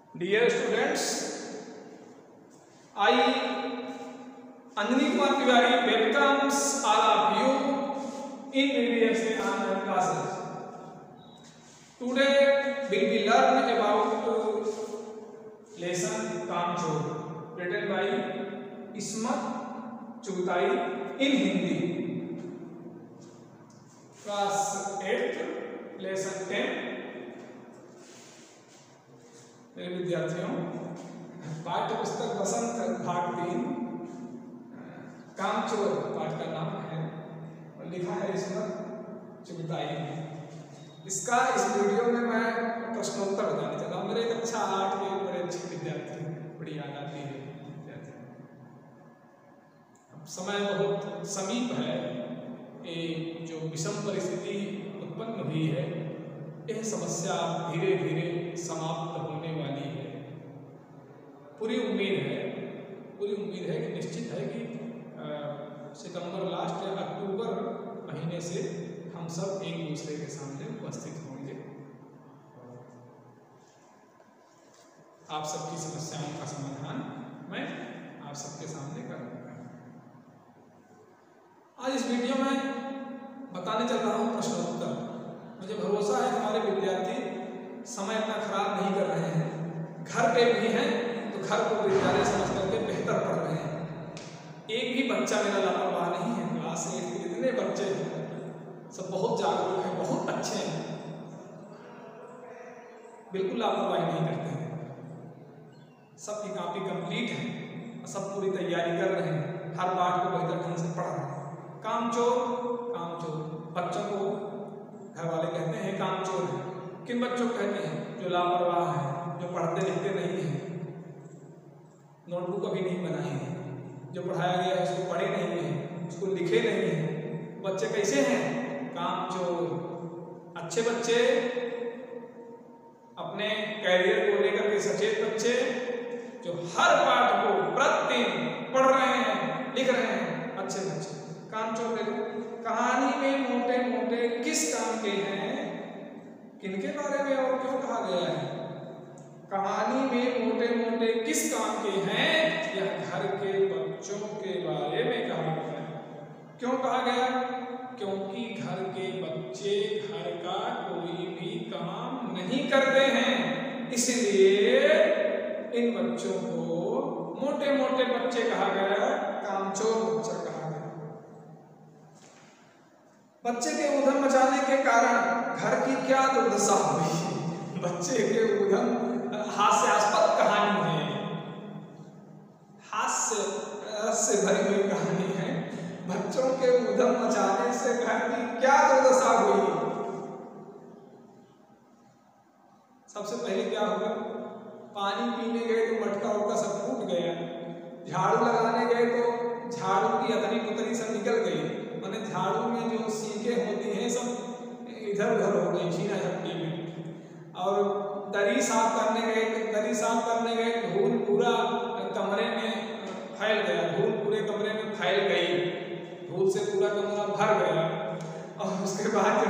Dear students, I, Anjani Kumar Tiwari, welcomes all of you in VDSA online classes. Today we will be learn about lesson Kamchor, written by Ismat Chughtai in Hindi. Class 8, lesson 10. मेरे विद्यार्थियों, पाठ्य पुस्तक बसंत भाग 3 कामचोर पाठ का नाम है और लिखा है इसमत चुगताई ने। इसका इस वीडियो में मैं प्रश्नोत्तर बताने चला हूँ। मेरे एक अच्छा आर्ट के बड़े अच्छे विद्यार्थी हैं, बड़ी याद आती है विद्यार्थी। अब समय बहुत समीप है, ये जो विषम परिस्थिति उत्पन्न हुई है, यह समस्या धीरे धीरे समाप्त होने वाली है। पूरी उम्मीद है कि निश्चित है कि सितंबर लास्ट या अक्टूबर महीने से हम सब एक दूसरे के सामने उपस्थित होंगे। आप सबकी समस्याओं का समाधान मैं आप सबके सामने करूंगा। आज इस वीडियो में बताने चल रहा हूं प्रश्नोत्तर। मुझे भरोसा है हमारे विद्यार्थी समय अपना खराब नहीं कर रहे हैं, घर पे भी हैं तो घर को विद्यालय समझ करके बेहतर पढ़ रहे हैं। एक भी बच्चा मेरा लापरवाह नहीं है। क्लास 8 के जितने बच्चे हैं सब बहुत जागरूक हैं, बहुत अच्छे हैं, बिल्कुल लापरवाही नहीं करते हैं। सबकी कॉपी कंप्लीट है, सब पूरी तैयारी कर रहे हैं, हर पाठ को बेहतर ढंग से पढ़ रहे हैं। कामचोर बच्चों को घर वाले कहते हैं कामचोर है। किन बच्चों को कहते हैं? जो लापरवाह है, जो पढ़ते लिखते नहीं हैं, नोटबुक अभी नहीं बनाए हैं, जो पढ़ाया गया है उसको पढ़े नहीं हैं, उसको लिखे नहीं हैं। बच्चे कैसे हैं? कामचोर। अच्छे बच्चे, अपने कैरियर को लेकर के सचेत बच्चे, जो हर पाठ को प्रतिदिन पढ़ रहे हैं, लिख रहे हैं, अच्छे बच्चे। कामचोर देखो, कहानी में मोटे मोटे किस काम के हैं, किनके बारे में और क्यों कहा गया है? कहानी में मोटे मोटे किस काम के हैं? यह घर के बच्चों के बारे में कहा गया है। क्यों कहा गया? क्योंकि घर के बच्चे घर का कोई भी काम नहीं करते हैं, इसलिए इन बच्चों को मोटे मोटे बच्चे कहा गया, कामचोर बच्चा कहा गया। बच्चे के उधम मचाने के कारण घर की क्या दुर्दशा हुई? बच्चे के उधम हास्यास्पद कहानी है, हास्य से भरी हुई कहानी है। बच्चों के उधम मचाने से घर की क्या दुर्दशा हुई? सबसे पहले क्या हुआ? पानी पीने गए तो मटका उटका सब फूट गया। झाड़ू लगाने गए तो झाड़ू की अतरी पुतरी सब निकल गई। मैंने झाड़ू में जो सीखें होती हैं सब इधर उधर हो गई छीना झपटी में। और दरी साफ करने गए, धूल पूरा कमरे में फैल गया, धूल पूरे कमरे में फैल गई, धूल से पूरा कमरा भर गया। और उसके बाद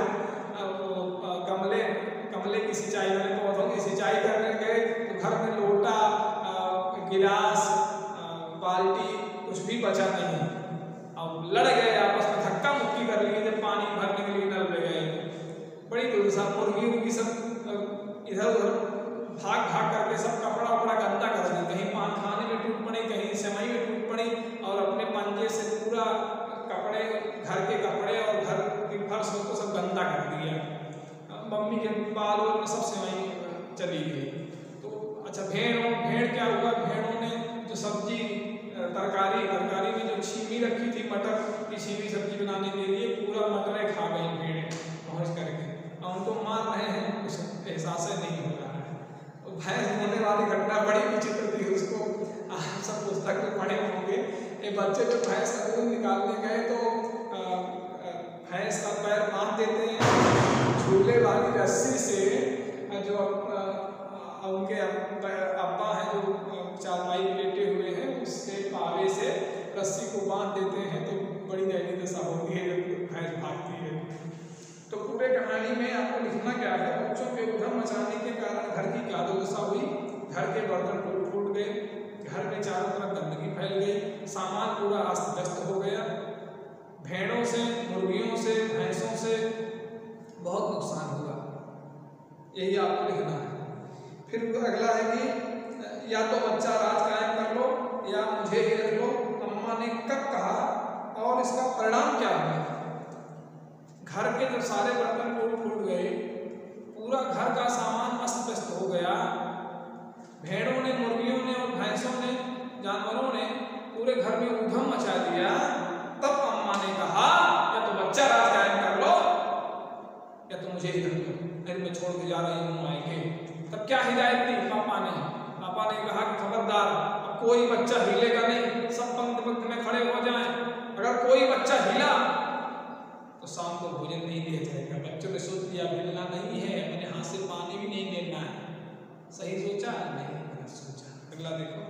कमले की सिंचाई, मैंने पौधों की सिंचाई करने गए तो घर में लोटा, गिलास, बाल्टी कुछ भी बचा नहीं। अब लड़ गए आपस में, धक्का मुक्की कर लिए जब पानी भरने के लिए नल में गए। बड़ी दुर्दशा, मुर्गी सब इधर उधर भाग करके सब कपड़ा उपड़ा गंदा कर दिया। कहीं पान खाने में टूट पड़ी, कहीं सेवई में टूट पड़ी, और अपने पंजे से पूरा कपड़े, घर के कपड़े और घर की फर्श को सब गंदा कर दिया। मम्मी के बाल में सब सेवई चली गई। तो अच्छा, भेड़ क्या हुआ? भेड़ों ने जो सब्जी तरकारी में जो छीमी रखी थी, मटर की छीमी सब्जी बनाने के लिए, पूरा मटरें खा गई भेड़ें पहुँच करके, और उनको मार रहे हैं, कुछ एहसास नहीं हो रहा है। तो भैंस होने वाली घटना बड़ी विचित्र थी, उसको आप सब पुस्तक में पढ़े होंगे। ये बच्चे जो भैंस का दूध निकालने गए तो भैंस का पैर बांध देते हैं झूले वाली रस्सी से, जो उनके अब्बा हैं जो चारपाई में लेटे हुए हैं, उससे पावे से रस्सी को बांध देते हैं। तो बड़ी दयनीय दशा होती है जब भैंस भागती है। तो पूरे कहानी में आपको लिखना क्या है? बच्चों के उधम मचाने के कारण घर की क्या दुर्दशा हुई? घर के बर्तन टूट फूट गए, घर में चारों तरफ गंदगी फैल गई, सामान पूरा अस्त व्यस्त हो गया, भेड़ों से, मुर्गियों से, भैंसों से बहुत नुकसान हुआ। यही आपको लिखना है। फिर अगला है कि या तो बच्चा राज कायम कर लो या मुझे ही रख लो। अम्मा ने कब कहा और इसका परिणाम क्या हुआ? घर के जब सारे बर्तन टूट फूट गए, पूरा घर का सामान अस्त व्यस्त हो गया, भेड़ों ने, मुर्गियों ने और भैंसों ने, जानवरों ने पूरे घर में ऊधम मचा दिया, तब अम्मा ने कहा या तो बच्चा राज कायम कर लो या तो मुझे ही रख लो, नहीं मैं छोड़ के जा रही हूँ आएंगे। तब क्या हिदायत दी पापा ने? पापा ने कहा कि खबरदार, अब कोई बच्चा हिलेगा नहीं, सब पंक्ति पंक्ति में खड़े हो जाएं। अगर कोई बच्चा हिला तो शाम को भोजन नहीं दिया जाएगा। बच्चों ने सोच लिया हिलना नहीं है, अपने हाथ से पानी भी नहीं देना है। सही सोचा? नहीं गलत सोचा। अगला देखो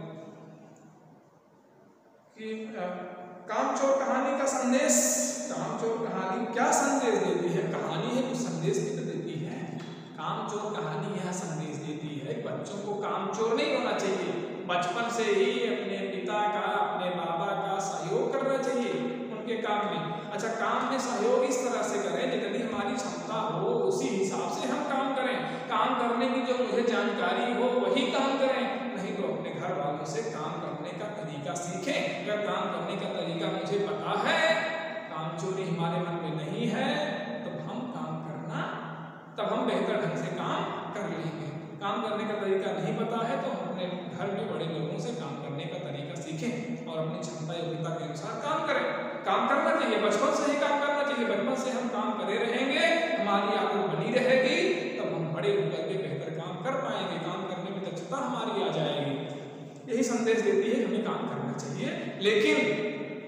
कि कामचोर कहानी का संदेश। कामचोर कहानी क्या संदेश देती है? कहानी है, कुछ संदेश भी तो देती है। कामचोर कहानी यह संदेश देती है बच्चों को कामचोर नहीं होना चाहिए। बचपन से ही अपने पिता का, अपने बाबा का सहयोग करना चाहिए उनके काम में। अच्छा, काम में सहयोग इस तरह से करें जितनी हमारी क्षमता हो उसी हिसाब से हम काम करें। काम करने की जो मुझे जानकारी हो वही काम करें, नहीं तो अपने घर वालों से काम करने का तरीका सीखें। अगर काम करने का तरीका मुझे पता है, कामचोरी हमारे मन में नहीं है, तब हम काम करना, तब हम बेहतर ढंग से काम कर लेंगे। काम करने का तरीका नहीं पता है तो हम अपने घर में बड़े लोगों से काम करने का तरीका सीखें और अपनी क्षमता योग्यता के अनुसार काम करें। काम करना चाहिए, बचपन से ही काम करना चाहिए। बचपन से हम काम करे रहेंगे, हमारी आदत बनी रहेगी, तब हम बड़े होकर के बेहतर काम कर पाएंगे, काम करने में दक्षता हमारी आ जाएगी। यही संदेश देती है हमें काम करना चाहिए, लेकिन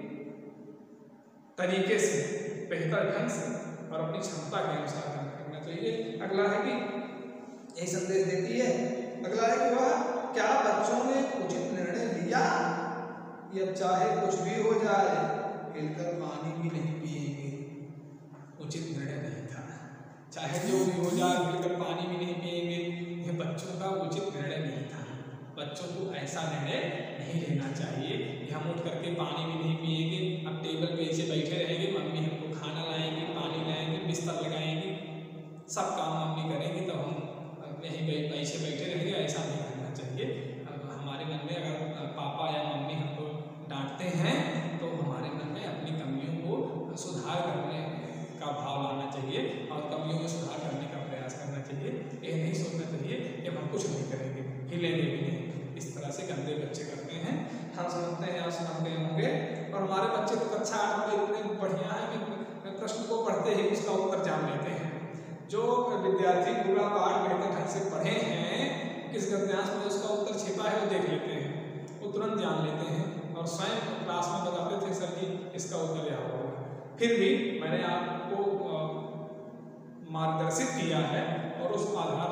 तरीके से, बेहतर ढंग से और अपनी क्षमता के अनुसार काम करना चाहिए। अगला है कि यही संदेश देती है। अगला है कि वह क्या बच्चों ने उचित निर्णय लिया? या चाहे कुछ भी हो जाए हिलकर पानी भी नहीं पिएंगे। उचित निर्णय नहीं था, चाहे जो भी हो जाए हिलकर पानी भी नहीं पिएंगे। यह बच्चों का उचित निर्णय नहीं था। बच्चों को ऐसा निर्णय नहीं लेना चाहिए कि हम उठ करके पानी भी नहीं पिएंगे, अब टेबल पे ऐसे बैठे रहेंगे, मम्मी हमको खाना लाएंगी, पानी लाएंगे, बिस्तर लगाएंगी, सब काम मम्मी करेंगी तो हम यहीं ऐसे बैठे रहेंगे। ऐसा नहीं करना चाहिए। हमारे मन में अगर पापा या मम्मी हमको डांटते हैं तो हमारे मन में अपनी कमियों को सुधार करने का भाव लाना चाहिए और कमियों में सुधार करने का प्रयास करना चाहिए। ये नहीं सोचना चाहिए कि हम कुछ नहीं करेंगे, हिलेंगे भी नहीं। इस तरह से गंदे बच्चे करते हैं। हम समझते हैं आप समझ गए होंगे। और हमारे बच्चे तो कक्षा 8 में इतने बढ़िया है कि प्रश्न को पढ़ते ही उसका उत्तर जान लेते हैं। जो विद्यार्थी पूरा पाठ बेहतर ढंग से पढ़े हैं, किस गद्यांश में उसका उत्तर छिपा है वो देख लेते हैं, वो तुरंत जान लेते हैं और स्वयं क्लास में बताते थे सर कि इसका उत्तर यह होगा। फिर भी मैंने आपको मार्गदर्शित किया है और उस आधार